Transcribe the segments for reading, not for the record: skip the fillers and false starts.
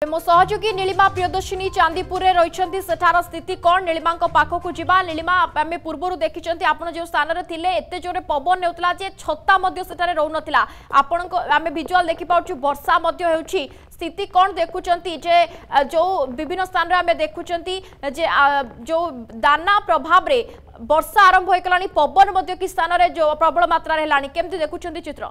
मो सहयोगी नीलिमा प्रियदर्शिनी चांदीपुर रही सेठार स्थिति कौन नीलिमा पाखक जावा नीलिमा आम पूर्व देखी आप जो स्थान में थे एत जोरे पवन नेउतला जे छत्ता सेठारे रोनथिला आपण आम भिजुआल देखि पाउछु वर्षा स्थिति कौन देखुचंती जे जो विभिन्न स्थान रे आम देखुचंती जे जो दाना प्रभाव रे वर्षा आरंभ होइकलानी पवन कि स्थान रे जो प्रबल मात्रा रे हेलानी केमती देखुचंती चित्र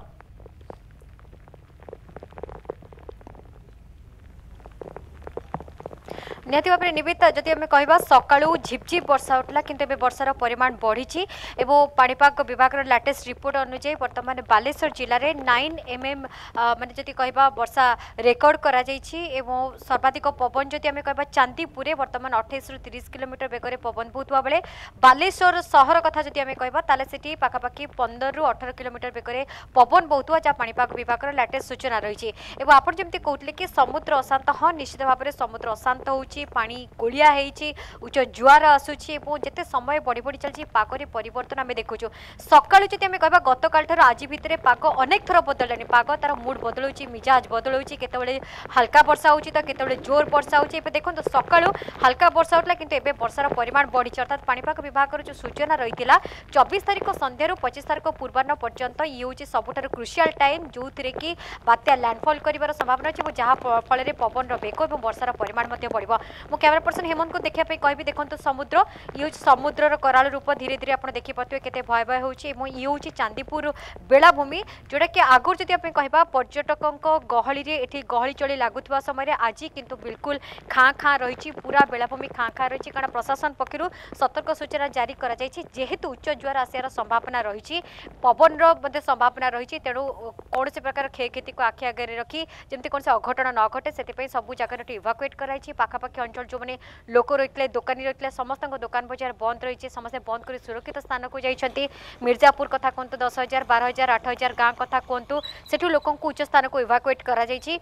निहती भाव में निमित्त जदि आम कह सकाळू झिपझिप वर्षा उठला किंतु एबे वर्षार परिमाण बढ़ी एवं पाणीपाग विभाग लेटेस्ट रिपोर्ट अनुसार बर्तमान बालेश्वर जिले में 9 mm माने जदि कह वर्षा रेकर्ड करा एवं सर्वाधिक पवन जदि आम कह चांदीपुर बर्तमान 28 ରୁ 30 किलोमीटर बेगर पवन बहुवा बेले बालेश्वर सहर कथा जदि आम कह से पाखापाखि 15 ରୁ 18 किलोमीटर बेगर पवन बहुवा जहाँ पाणीपाग विभाग लेटेस्ट सूचना रही है। आपड़ जमी कहते कि समुद्र अशांत हाँ निश्चित भाव में समुद्र अशांत हो पानी गोलिया उच्च जुआर आसूची जिते समय बढ़ी बढ़ी चलती पागरे परिवर्तन आम देखु सकाळू जब आम कह गत काल आज भितर पाग अनेक थर बदलानी पाग तार मुड बदलू मिजाज बदलू केतबेले हल्का वर्षा हो केतबेले जोर वर्षा हो देखो सकाळू हल्का वर्षा होता किंतु एबे वर्षार परिमाण बढ़ी अर्थात पाणीपाग विभाग जो सूचना रही 24 तारिख संध्यार 25 तारिख पूर्वाह्न पर्यंत ये हूँ सबुठार क्रुशियाल टाइम जो थे कि बात्या लैंडफॉल कर संभावना अच्छी जहाँ फल पवन बेग और वर्षार परिमाण बढ़ मो कैमरा पर्सन हेमंत को देखापी कह देखो समुद्र ये समुद्र कराल रूप धीरे धीरे आप देखिपे के भयावह हो चांदीपुर बेलाभूमि जोटा कि आगुरी जब कह पर्यटकों गहली ये गहली चली लगुवा समय आज किंतु बिल्कुल खाँ खाँ रही पूरा बेलाभूमि खाँ खाँ रही कारण प्रशासन पक्षर सतर्क सूचना जारी जेहेतु उच्च जुआर आसार संभावना रही पवन संभावना रही तेणु कौन से प्रकार क्षयक्षति को आखि आगे रखी जमी कौन से अघटन न घटे से सब जगह इवाकुएट कराई पाखापाखि अंचल जो मैंने लोक रही दोकानी रही समस्त दुकान बजार बंद रही समस्त बंद कर सुरक्षित स्थान को जाइए मिर्जापुर कथा कहतु 10,000 12,000 8,000 गाँ कथा कहतु से लोक उच्च स्थान को इवाकुएट कराई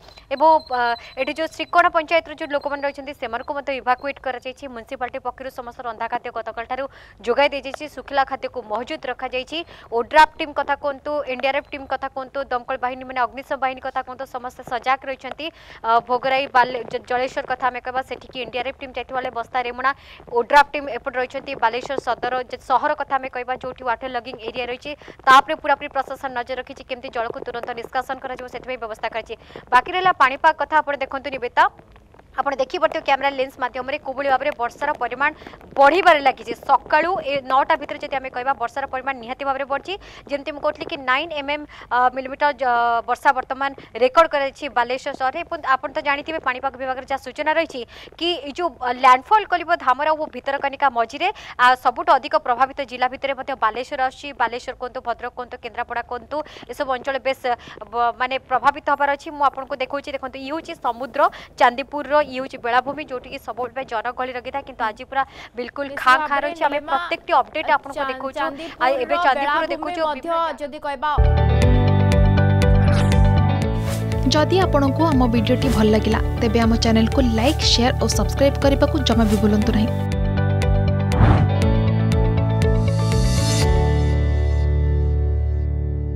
जो श्रीकोण पंचायत जो लोक मैंने रही इवाकुएट कर म्यूनिसिपालिटी पक्षर समस्त रंधा खाद्य गतकाल जोगाई दी सुखिला खाद्य को महजूद रखा ओड्राफ टीम कथा कहतु एनडीआरएफ टीम कथा कहतु दमकल बाहिनी मैंने अग्निशम बाहिनी कथा कहतु समस्त सजाग रही भोगराई जलेश्वर कथा आम कह सेठी एनडीआरएफ टीम जाइए बस्ता रेमुणा ओड्राफ टीम एपट रही बालेश्वर सदर सहर कथा आम कह जो वाटर लगिंग एरिया रही तापर पूरापूरी प्रशासन नजर रखी केमती जल को तुरंत निष्कासन कर व्यवस्था कर बाकी रहा पाणीपाग कथा आप देखते निवेदिता आपड़ देखिपे कैमेरा लेंस मध्यम कोभली भाव में वर्षार परिमाण बढ़िबार लगी सकाळू 9टा भितर जब आम कह वर्षार परिमाण निहाती भाव में बढ़ी जमी मुझे कहली कि 9 mm मिलीमीटर वर्षा बर्तमान रेकर्ड कर बालेश्वर सहर आप तो जानते पाणीपाग विभाग जहाँ सूचना रही कि जो लैंडफॉल कर धामरा और भितरकनिका मझीरे सबुठ अधिक प्रभावित जिला भितर बालेश्वर आसी बालेश्वर कहतु भद्रक कहतु केन्द्रापड़ा कहतु यह अंचल बेस माने प्रभावित हबार अच्छी मुझे देखा देखो ये हूँ समुद्र चांदीपुर ये हूँ बेलाभूमि जो सब जनगहली लगी था किंतु आज पूरा बिल्कुल खाँ खाँ रही आम प्रत्येक अपडेट आपको देखो चांदीपुर देखो जदि आपंक आम भिडी भल लगा तेब आम चैनल को लाइक शेयर और सब्सक्राइब करने को जमा भी भूलु नहीं।